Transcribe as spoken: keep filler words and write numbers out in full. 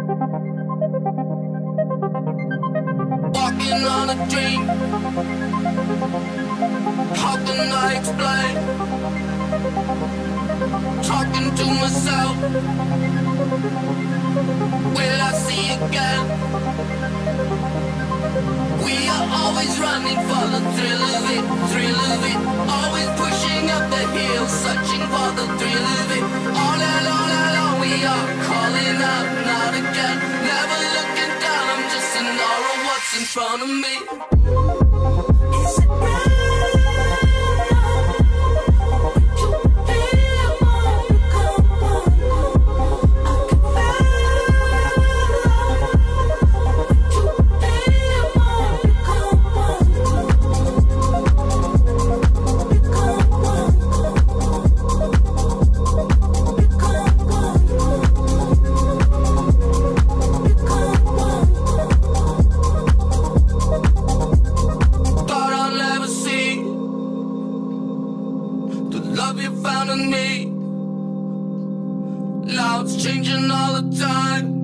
Walking on a dream. How can I explain? Talking to myself. Will I see again? We are always running for the thrill of it, thrill of it. Always pushing up the hill, searching for the thrill of it. All along, along we are calling out, not again. Never looking down, I'm just an aura of what's in front of me. Is it right? Love you found in me. Now it's changing all the time.